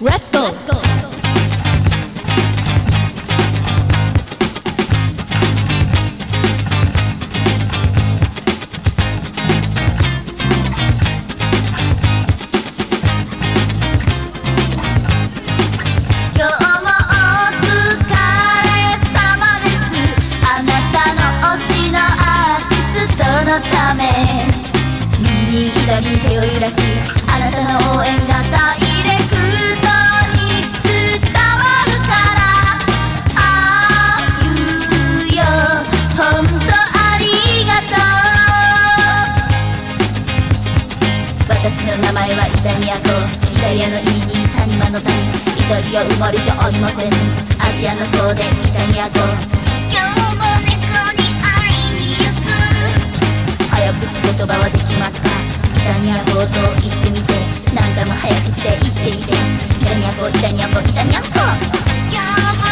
Let's go! のため右に左に手を揺らしあなたの応援がダイレクトに伝わるからああ言うよほんとありがとう私の名前はイタリア語イタリアの意に谷間の谷イタリア生まれじゃありませんアジアの方でイタリア語早口言葉はできますかイタリア語と言ってみて何回も早口で言ってみてイタリア語イタリア語イタリア語今日も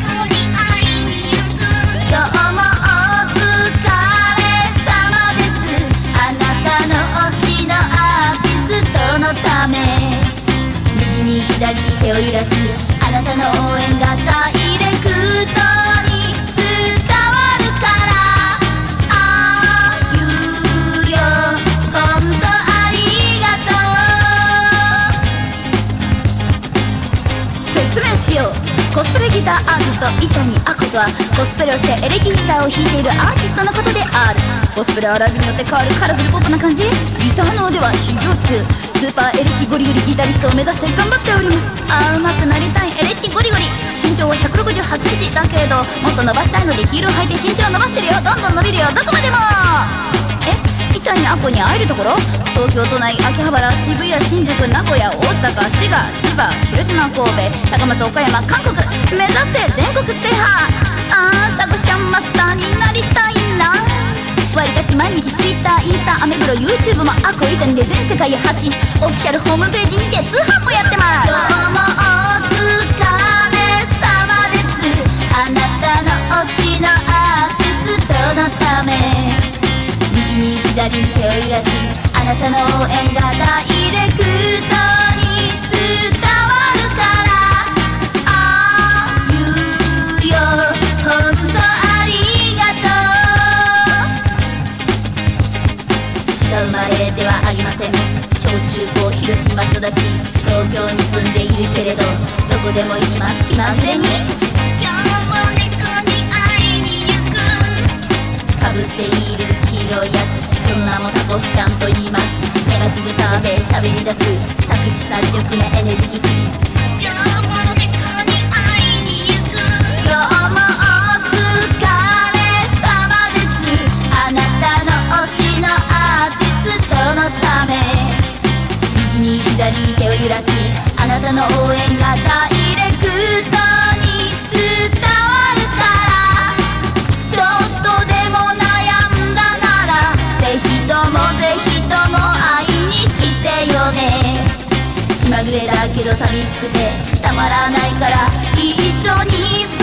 お疲れ様ですあなたの推しのアーティストのため右に左に手を揺らしあなたの応援がダイレクトに伝わるからしようコスプレギターアーティスト伊谷あことはコスプレをしてエレキギターを弾いているアーティストのことであるコスプレはライブによって変わるカラフルポップな感じギターの腕は修行中スーパーエレキゴリゴリギタリストを目指して頑張っております上手くなりたいエレキゴリゴリ身長は168センチだけどもっと伸ばしたいのでヒールを履いて身長を伸ばしてるよどんどん伸びるよどこまでも伊谷あこに会えるところ東京都内秋葉原渋谷新宿名古屋大阪滋賀千葉広島神戸高松岡山韓国目指せ全国制覇ザコシちゃんマスターになりたいなわりかし毎日 Twitter インスタアメブロ YouTube もあこ伊谷で全世界へ発信オフィシャルホームページにて通販もやってますどうもお疲れ様ですあなたの推しのアーティストのため右に左に手を揺らしあなたの応援がダイレクトに伝わるからああ言うよほんとありがとう下生まれではありません小中高広島育ち東京に住んでいるけれどどこでも行きます気まぐれにかぶっている黄色いやつその名もタコシちゃんと言いますネガティブターで喋り出す作詞作曲のエネルギー今日もお疲れ様ですあなたの推しのアーティストのため右に左に手を揺らしあなたの応援がダイレクトに伝わるからちょっとでも悩んだならぜひとも会いに来てよね気まぐれだけど寂しくてたまらないから一緒に